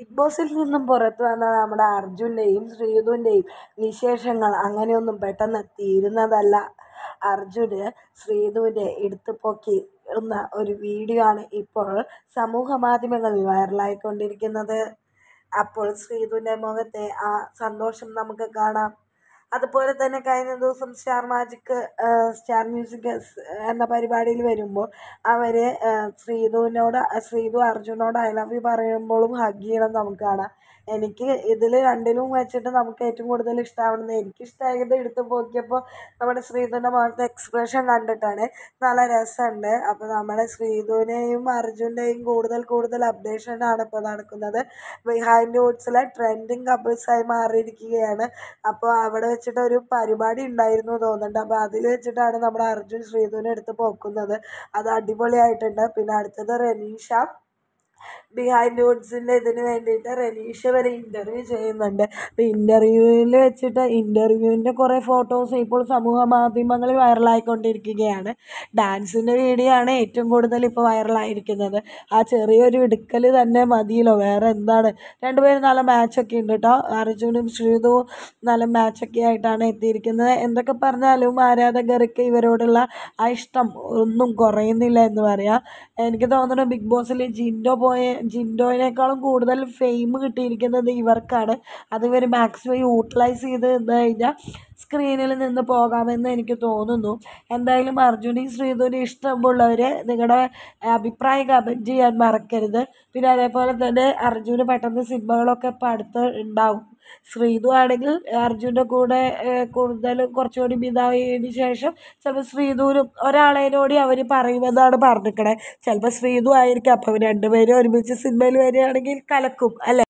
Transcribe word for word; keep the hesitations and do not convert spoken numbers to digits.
Big ബോസിൽ നിന്നും പുറത്തു വന്ന നമ്മുടെ അർജുൻ്റെയും ശ്രീതുവിൻ്റെയും വിശേഷങ്ങൾ അങ്ങനെയൊന്നും പെട്ടെന്ന് തീരുന്നതല്ല. അർജുന് ശ്രീതുവിനെ എടുത്തുപൊക്കി എന്ന ഒരു വീഡിയോ ആണ് ഇപ്പോൾ സമൂഹ മാധ്യമങ്ങളിൽ വൈറലായിക്കൊണ്ടിരിക്കുന്നത്. അപ്പോൾ ശ്രീതുവിൻ്റെ മുഖത്തെ ആ സന്തോഷം നമുക്ക് കാണാം. അതുപോലെ തന്നെ കഴിഞ്ഞ ദിവസം സ്റ്റാർ മാജിക് സ്റ്റാർ മ്യൂസിക് എന്ന പരിപാടിയിൽ വരുമ്പോൾ അവർ ശ്രീതുവിനോട് ശ്രീതു അർജുനോട് ഐ ലവ് യു പറയുമ്പോഴും ഹഗ് ചെയ്യണം നമുക്ക് കാണാം. എനിക്ക് ഇതിൽ രണ്ടിലും വെച്ചിട്ട് നമുക്ക് ഏറ്റവും കൂടുതൽ ഇഷ്ടമാവുന്നത് എനിക്കിഷ്ടമായത് എടുത്ത് നോക്കിയപ്പോൾ നമ്മുടെ ശ്രീതുവിൻ്റെ മുഖത്തെ എക്സ്പ്രഷൻ കണ്ടിട്ടാണ്. നല്ല രസമുണ്ട്. അപ്പോൾ നമ്മുടെ ശ്രീതുവിനെയും അർജുൻ്റെയും കൂടുതൽ കൂടുതൽ അപ്ഡേഷനാണ് ഇപ്പോൾ നടക്കുന്നത്. ബിഹൈൻഡ് വുഡ്സിലെ ട്രെൻഡിങ് കപ്പിൾസായി മാറിയിരിക്കുകയാണ്. അപ്പോൾ അവിടെ വെച്ചിട്ട് ഒരു പരിപാടി ഉണ്ടായിരുന്നു തോന്നുന്നുണ്ട്. അപ്പോൾ അതിൽ വെച്ചിട്ടാണ് നമ്മുടെ അർജുൻ ശ്രീതുവിനെ എടുത്ത് പോക്കുന്നത്. അത് അടിപൊളിയായിട്ടുണ്ട്. പിന്നെ അടുത്തത് റെനീഷ ബിഹൈൻഡ് വുഡ്സിൻ്റെ ഇതിന് വേണ്ടിയിട്ട് റെനീഷ വരെ ഇൻ്റർവ്യൂ ചെയ്യുന്നുണ്ട്. അപ്പോൾ ഇൻ്റർവ്യൂവിൽ വെച്ചിട്ട് ഇൻ്റർവ്യൂവിൻ്റെ കുറേ ഫോട്ടോസ് ഇപ്പോൾ സമൂഹ മാധ്യമങ്ങളിൽ വൈറലായിക്കൊണ്ടിരിക്കുകയാണ്. ഡാൻസിൻ്റെ വീഡിയോ ആണ് ഏറ്റവും കൂടുതൽ ഇപ്പോൾ വൈറലായിരിക്കുന്നത്. ആ ചെറിയൊരു എടുക്കൽ തന്നെ മതിയല്ലോ, വേറെ എന്താണ്. രണ്ടുപേരും നല്ല മാച്ചൊക്കെ ഉണ്ട് കേട്ടോ. അർജുനും ശ്രീതുവും നല്ല മാച്ചൊക്കെ ആയിട്ടാണ് എത്തിയിരിക്കുന്നത്. എന്തൊക്കെ പറഞ്ഞാലും ആരാധകർക്ക് ഇവരോടുള്ള ആ ഇഷ്ടം ഒന്നും കുറയുന്നില്ല എന്ന് പറയാം. എനിക്ക് തോന്നുന്നു ബിഗ് ബോസിൽ ജിൻഡോ പോയ ജിൻഡോയിനേക്കാളും കൂടുതൽ ഫെയിം കിട്ടിയിരിക്കുന്നത് ഇവർക്കാണ്. അത് ഇവർ മാക്സിമം യൂട്ടിലൈസ് ചെയ്ത് നിന്ന് കഴിഞ്ഞാൽ സ്ക്രീനിൽ നിന്ന് പോകാമെന്ന് എനിക്ക് തോന്നുന്നു. എന്തായാലും അർജുനെയും ശ്രീതുവിനെയും ഇഷ്ടമുള്ളവർ നിങ്ങളുടെ അഭിപ്രായം കമൻറ്റ് ചെയ്യാൻ മറക്കരുത്. പിന്നെ അതേപോലെ തന്നെ അർജുന് പെട്ടെന്ന് സിനിമകളൊക്കെ ഇപ്പം അടുത്ത് ഉണ്ടാവും. ശ്രീതു ആണെങ്കിൽ അർജുൻ്റെ കൂടെ കൂടുതൽ കുറച്ചുകൂടി ഇതായതിനു ശേഷം ചിലപ്പോൾ ശ്രീതുവിനും ഒരാളേനോടി അവർ പറയുമെന്നാണ് പറഞ്ഞിരിക്കണേ. ചിലപ്പോൾ ശ്രീതു ആയിരിക്കും. അപ്പം രണ്ടുപേരും ഒരുമിച്ച് സിനിമയിൽ വരികയാണെങ്കിൽ കലക്കും അല്ലേ.